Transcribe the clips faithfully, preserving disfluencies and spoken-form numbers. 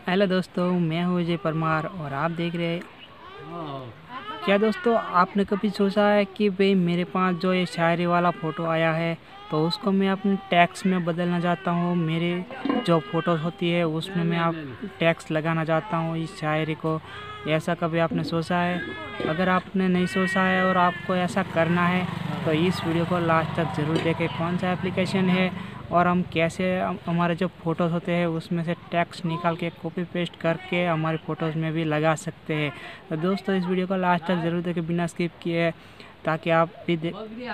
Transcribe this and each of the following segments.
Hello दोस्तों, मैं हूँ विजय परमार और आप देख रहे हैं। क्या दोस्तों, आपने कभी सोचा है कि भाई मेरे पास जो ये शायरी वाला फ़ोटो आया है तो उसको मैं अपने टैक्स में बदलना चाहता हूँ। मेरे जो फ़ोटोज़ होती है उसमें मैं आप टैक्स लगाना चाहता हूँ इस शायरी को। ऐसा कभी आपने सोचा है? अगर आपने नहीं सोचा है और आपको ऐसा करना है तो इस वीडियो को लास्ट तक ज़रूर देखें। कौन सा एप्लीकेशन है और हम कैसे हमारे जो फ़ोटोज़ होते हैं उसमें से टेक्स्ट निकाल के कॉपी पेस्ट करके हमारे फ़ोटोज़ में भी लगा सकते हैं। तो दोस्तों इस वीडियो को लास्ट तक ज़रूर देखें बिना स्किप किए, ताकि आप भी दे...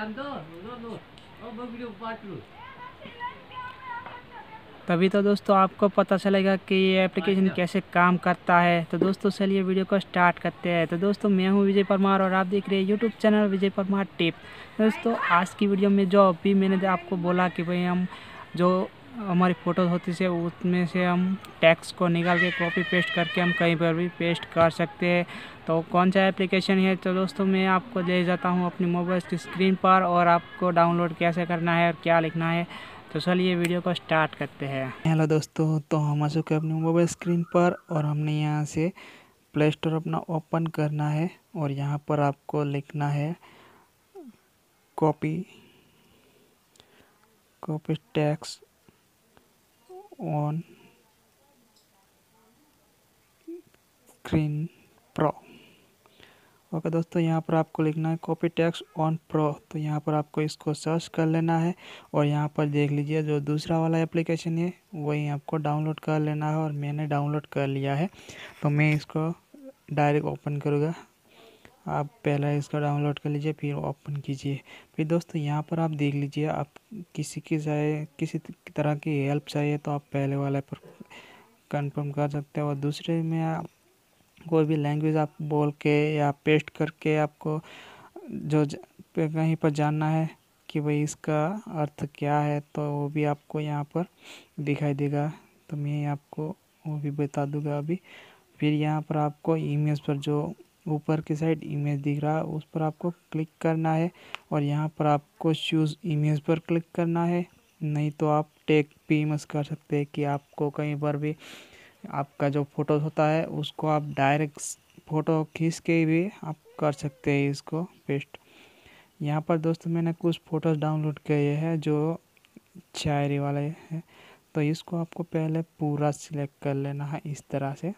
तभी तो दोस्तों आपको पता चलेगा कि ये एप्लीकेशन कैसे काम करता है। तो दोस्तों चलिए वीडियो को स्टार्ट करते हैं। तो दोस्तों मैं हूँ विजय परमार और आप देख रहे हैं YouTube channel Vijay Parmar tip. दोस्तों आज की वीडियो में जो अभी मैंने आपको बोला कि भाई हम जो हमारी फ़ोटोज़ होती है उसमें से हम टेक्स्ट को निकाल के कॉपी पेस्ट करके हम कहीं पर भी पेस्ट कर सकते हैं। तो कौन सा एप्लीकेशन है? तो दोस्तों मैं आपको ले जाता हूँ अपनी मोबाइल की स्क्रीन पर और आपको डाउनलोड कैसे करना है और क्या लिखना है। तो चलिए वीडियो को स्टार्ट करते हैं। हेलो दोस्तों, तो हम आ चुके हैं अपनी मोबाइल स्क्रीन पर और हमने यहाँ से प्ले स्टोर अपना ओपन करना है और यहाँ पर आपको लिखना है copy copy text on screen pro. Okay दोस्तों, यहाँ पर आपको लिखना है कॉपी टेक्स्ट ऑन प्रो। तो यहाँ पर आपको इसको सर्च कर लेना है और यहाँ पर देख लीजिए जो दूसरा वाला एप्लीकेशन है वही आपको डाउनलोड कर लेना है और मैंने डाउनलोड कर लिया है। तो मैं इसको डायरेक्ट ओपन करूँगा। आप पहले इसको डाउनलोड कर लीजिए फिर ओपन कीजिए। फिर दोस्तों यहाँ पर आप देख लीजिए, आप किसी की चाहिए किसी तरह की हेल्प चाहिए तो आप पहले वाले पर कंफर्म कर सकते हो और दूसरे में आप कोई भी लैंग्वेज आप बोल के या पेस्ट करके आपको जो कहीं पर जानना है कि भाई इसका अर्थ क्या है तो वो भी आपको यहाँ पर दिखाई देगा। तो मैं आपको वो भी बता दूंगा अभी। फिर यहाँ पर आपको इमेज पर जो ऊपर की साइड इमेज दिख रहा है उस पर आपको क्लिक करना है और यहाँ पर आपको चूज़ इमेज पर क्लिक करना है। नहीं तो आप टेक भी इमेज कर सकते हैं कि आपको कहीं पर भी आपका जो फ़ोटो होता है उसको आप डायरेक्ट फ़ोटो खींच के भी आप कर सकते हैं इसको पेस्ट। यहाँ पर दोस्तों मैंने कुछ फ़ोटोज़ डाउनलोड किए हैं जो शायरी वाले हैं, तो इसको आपको पहले पूरा सिलेक्ट कर लेना है इस तरह से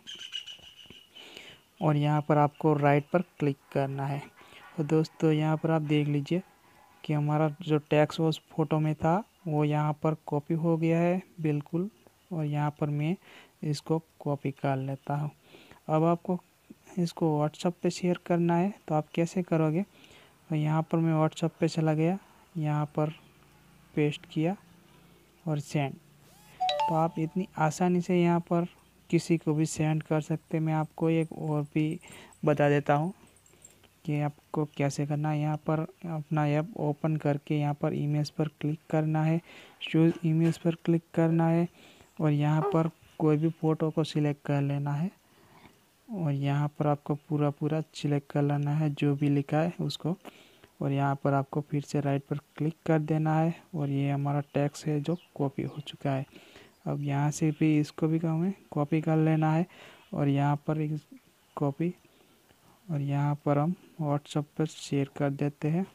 और यहाँ पर आपको राइट पर क्लिक करना है। तो दोस्तों यहाँ पर आप देख लीजिए कि हमारा जो टेक्स्ट उस फ़ोटो में था वो यहाँ पर कॉपी हो गया है बिल्कुल। और यहाँ पर मैं इसको कॉपी कर लेता हूँ। अब आपको इसको व्हाट्सएप पे शेयर करना है तो आप कैसे करोगे? तो यहाँ पर मैं व्हाट्सएप पे चला गया, यहाँ पर पेस्ट किया और सेंड। तो आप इतनी आसानी से यहाँ पर किसी को भी सेंड कर सकते हैं। मैं आपको एक और भी बता देता हूँ कि आपको कैसे करना है। यहाँ पर अपना ऐप ओपन करके यहाँ पर इमेज पर क्लिक करना है, चूज़ इमेज पर क्लिक करना है और यहाँ पर कोई भी फ़ोटो को सिलेक्ट कर लेना है और यहाँ पर आपको पूरा पूरा सिलेक्ट कर लेना है जो भी लिखा है उसको और यहाँ पर आपको फिर से राइट पर क्लिक कर देना है और ये हमारा टेक्स्ट है जो कॉपी हो चुका है। अब यहाँ से भी इसको भी हमें कॉपी कर लेना है और यहाँ पर एक कॉपी और यहाँ पर हम व्हाट्सएप पर शेयर कर देते हैं,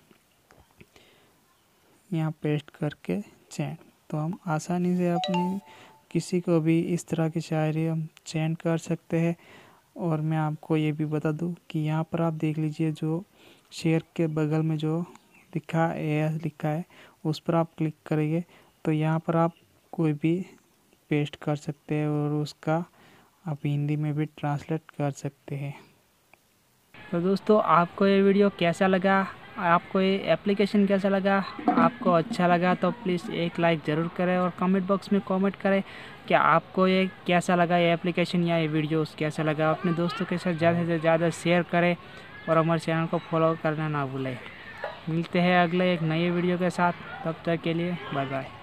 यहाँ पेस्ट करके सेंड। तो हम आसानी से अपनी किसी को भी इस तरह की शायरी हम सेंड कर सकते हैं। और मैं आपको ये भी बता दूं कि यहाँ पर आप देख लीजिए जो शेयर के बगल में जो लिखा है लिखा है उस पर आप क्लिक करेंगे तो यहाँ पर आप कोई भी पेस्ट कर सकते हैं और उसका आप हिंदी में भी ट्रांसलेट कर सकते हैं। तो दोस्तों आपको ये वीडियो कैसा लगा, आपको ये एप्लीकेशन कैसा लगा? आपको अच्छा लगा तो प्लीज़ एक लाइक ज़रूर करें और कमेंट बॉक्स में कमेंट करें कि आपको ये कैसा लगा, ये एप्लीकेशन या ये वीडियोस कैसा लगा। अपने दोस्तों के साथ ज़्यादा से ज़्यादा शेयर करें और हमारे चैनल को फॉलो करना ना भूलें। मिलते हैं अगले एक नए वीडियो के साथ, तब तक के लिए बाय बाय।